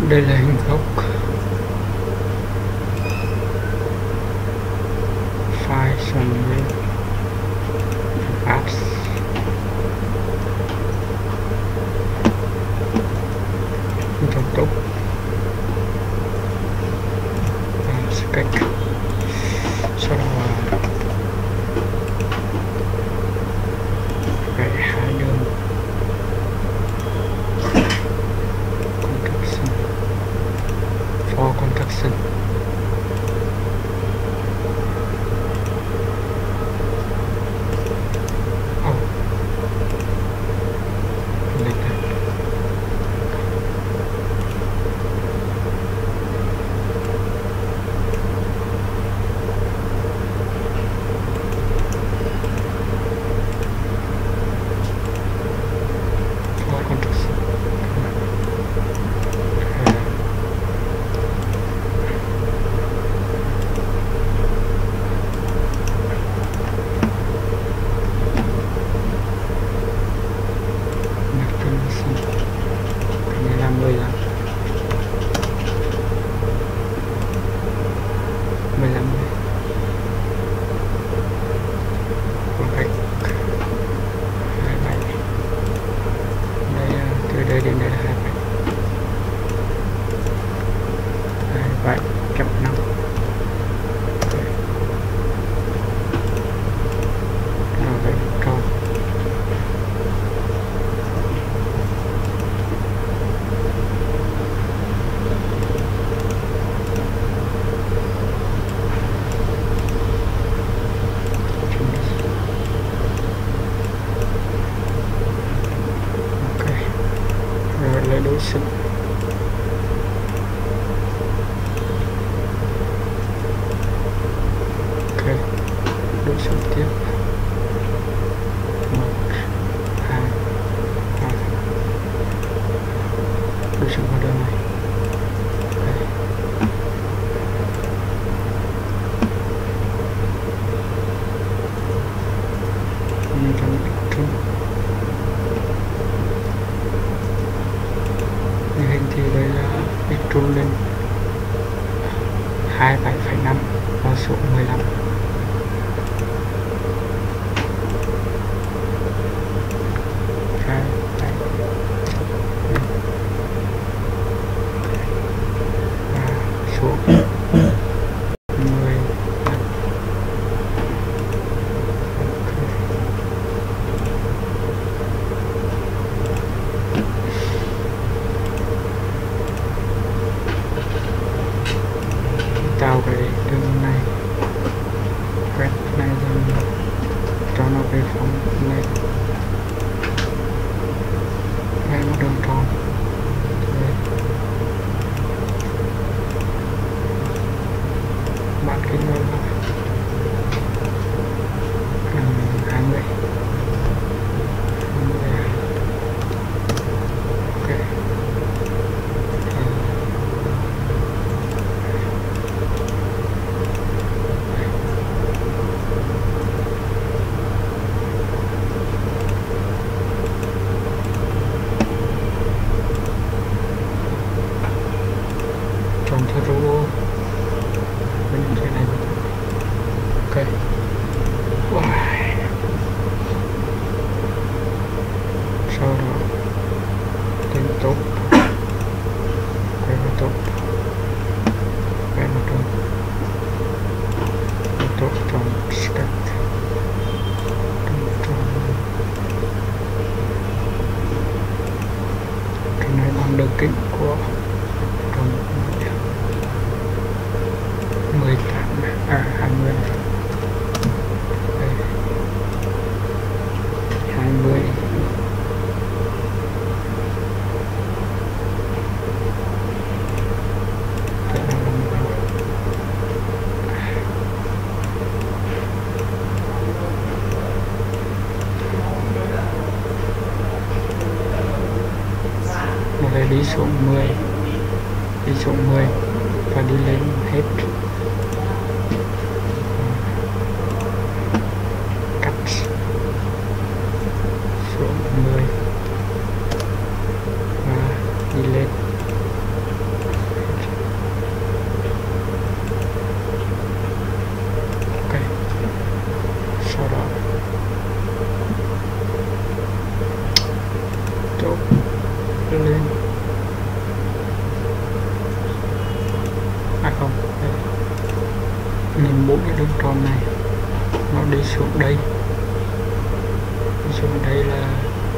Đây là hình gốc file summary apps. Trong tục sketch, sau đó vẽ hai đường contraction for contraction. Đối xứng ok, đối xứng tiếp 1, 2, 3, đối xứng vào đường này. Hình thì đây là extrude lên 27,5 và số 15. Số 10 tạo cái đường này, quét này rồi cho nó về phóng này, vẽ một đường tròn bạn kinh nghiệm là 20. Ok. Trong theo robot bên trên này. Ok. Wow. Sau đó tiếp tục quay vào tục, quay vào tục, tiếp tục trong sketch, cái này bằng đường kính của trong 18 20 đây. 20 một cái đi xuống 10, đi xuống 10 và đi lên hết. Cắt xuống 10 và đi lên chốt lên. À không, đây. Nhìn 4 cái đường tròn này nó đi xuống đây, đi xuống đây là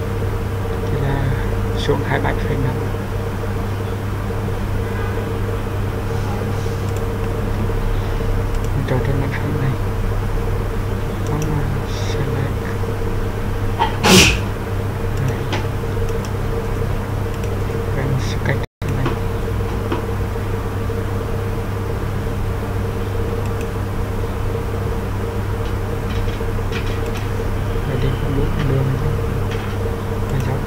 xuống 27,5. Cho trên mặt phẳng này nó là select này, và sketch này. Và đi có đúng đường này dấu.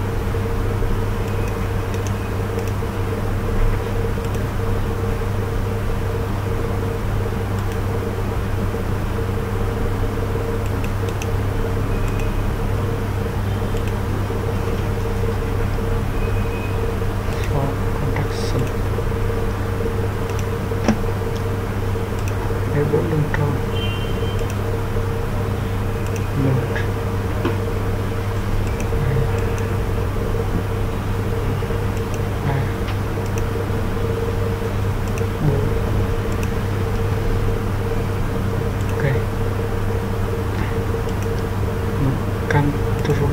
Đây 4 đường tròn, 1 2 3 4. Ok, một căn rung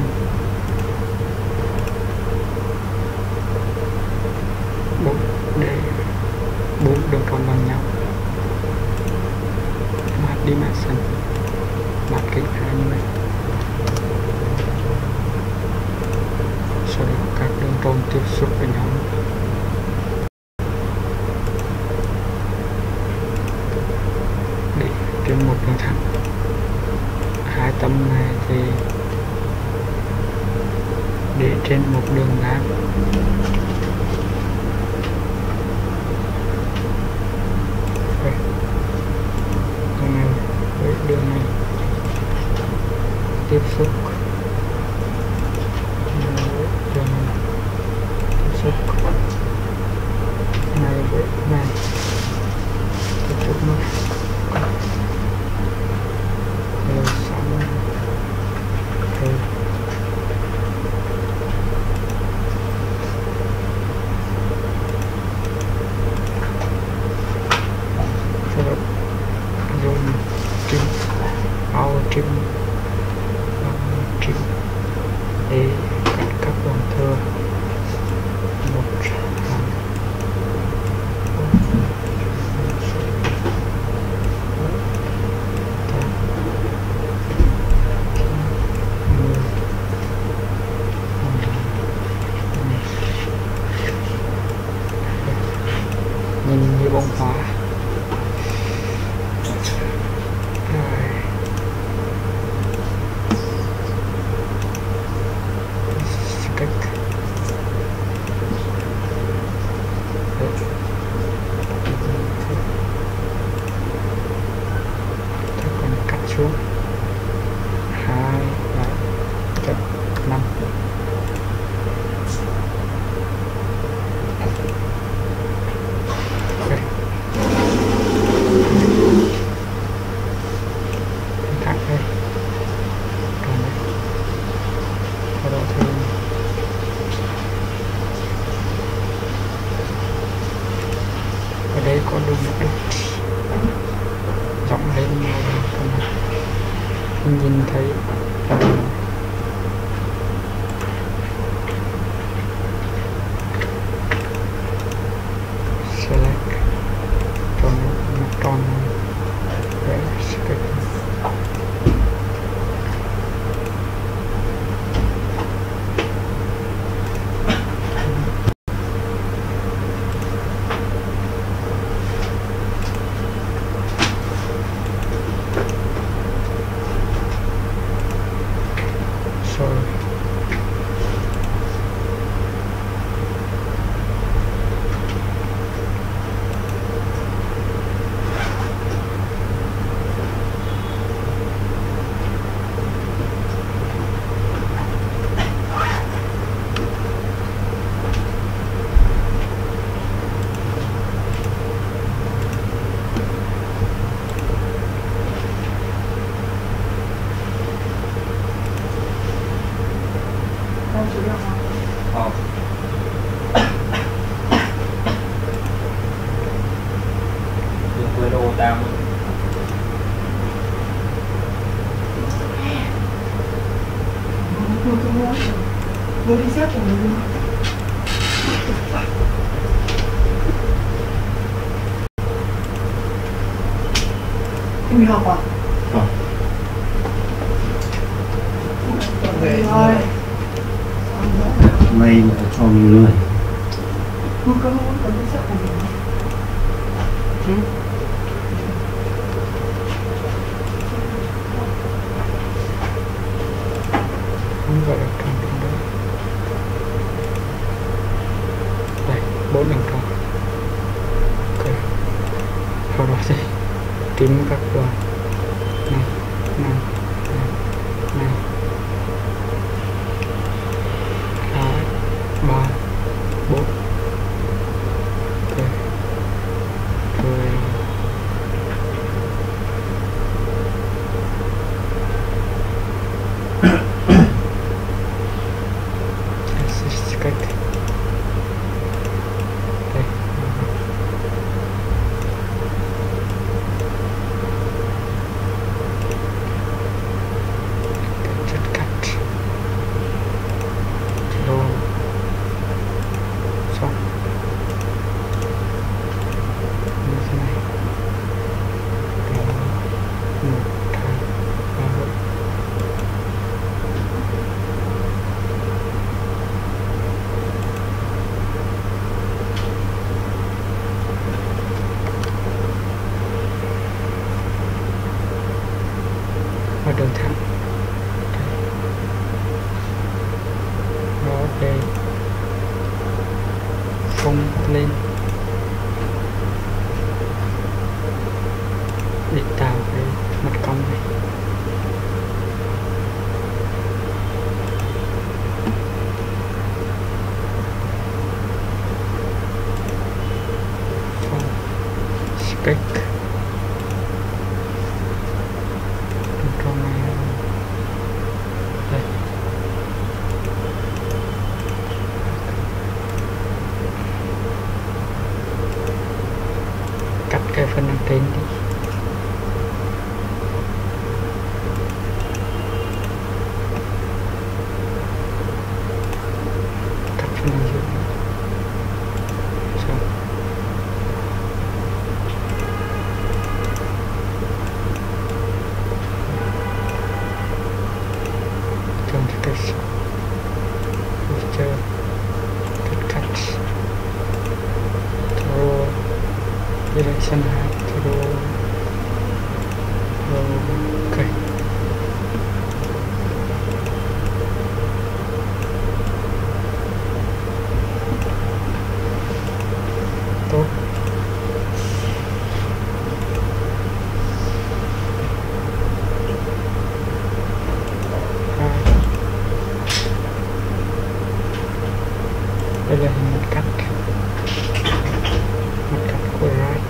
4 để 4 đường tròn bằng nhau. Dimension mặt kính 20. Sau đó các đường tròn tiếp xúc với nhau để kiếm một đường thẳng. Hai tấm này thì để trên một đường ngang. Đường này tiếp xúc đường này tiếp xúc này với này tiếp xúc mất rồi xong rồi trim power trim để cắt các đoạn thừa một hàng. Nhìn như bông hoa. Xuống 2 7 5. Okay. Thẳng đây. Còn đây. Sau đó thì ở đây có đường một ít rộng lên nhìn thấy select tròn mặt tròn để sketch. Sử dụng quên đồ tao vừa đi xếp của mình em đi học à? Về Rồi may mà cho nhiều lười. vừa có muốn còn đi xếp của mình không gọi được trong đó đây 4 đồng tròn ok sau đó thì tính các đoạn này này này hai ba bốn ok rồi assist cách đây chất cắt rồi xong như thế này đó 1 2 3 4 và đường thẳng đó để phông lên để tạo cái mặt cong này phông sketch đường cong này đây cắt cái phần đằng trên đi cắt phần đằng dưới xong chọn cái feature cắt throw direction height throw ok tốt đây là hình mặt cắt của right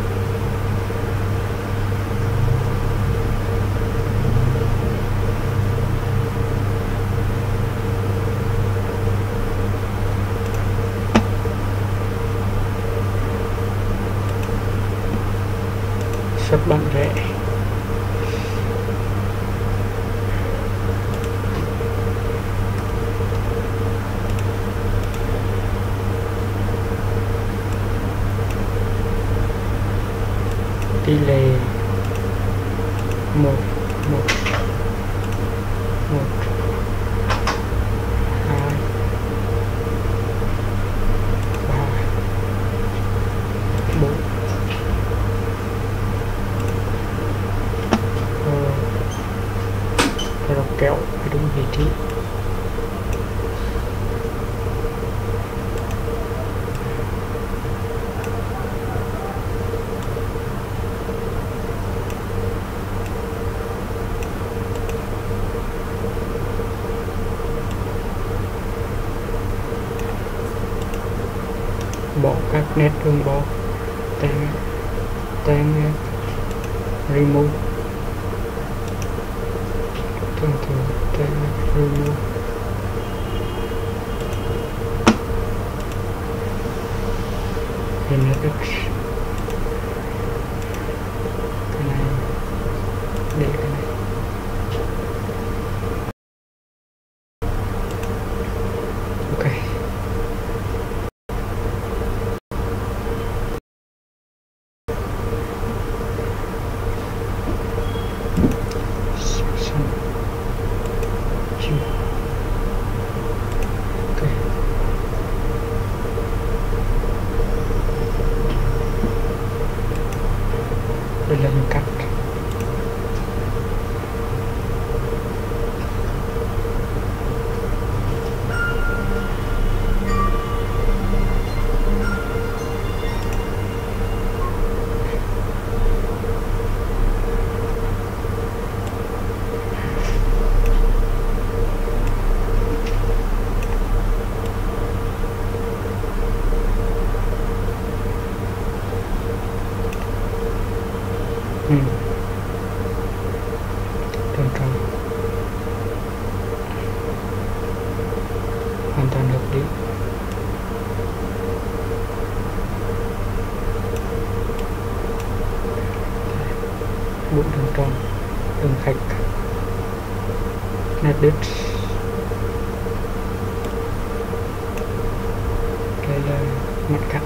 sắp bạn rẽ delay 1 1 1 2 3 4 rồi kéo cái đúng vị trí bỏ các nét đường bỏ tên remove thường tên remove nó được cái này để cái này ok xong chưa ok đây là những cách đơn tròn hoàn toàn hợp lý bộ đường tròn đường khách nét đứt đây là mặt cắt